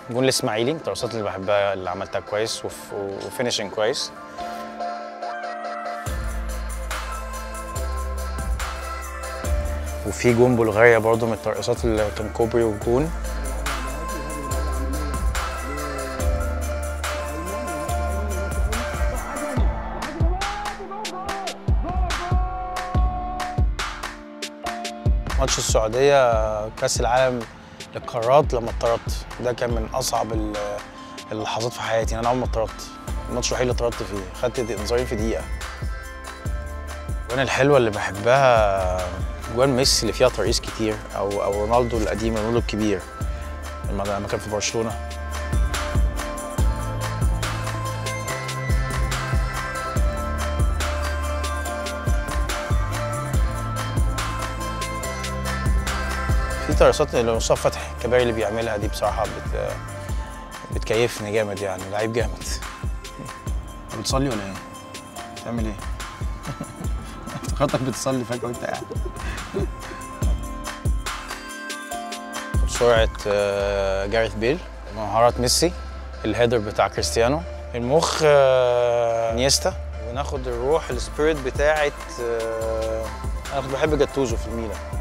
جون الاسماعيلي من الترقصات اللي بحبها اللي عملتها كويس وفينيشنج كويس. وفي جون بلغاريا برضه من الترقصات اللي كان كوبري وجون. ماتش السعودية كأس العالم للقارات لما اتطردت، ده كان من أصعب اللحظات في حياتي. أنا عمري ما اتطردت، الماتش الوحيد اللي اتطردت فيه، خدت انذارين في دقيقة. الأجوان الحلوة اللي بحبها جوان ميسي اللي فيها ترقيص كتير، أو رونالدو القديم، رونالدو الكبير لما كان في برشلونة. في ترقصات اللي مصطفى فتحي الكباري اللي بيعملها دي بصراحة بتكيفني جامد، يعني لعيب جامد. بتصلي ولا ايه؟ بتعمل ايه؟ افتكرتك بتصلي فجأة وانت قاعد. سرعة جاريث بيل، مهارات ميسي، الهيدر بتاع كريستيانو، المخ نيستا، وناخد الروح السبيريت بتاعت انا كنت بحب جاتوزو في الميلان.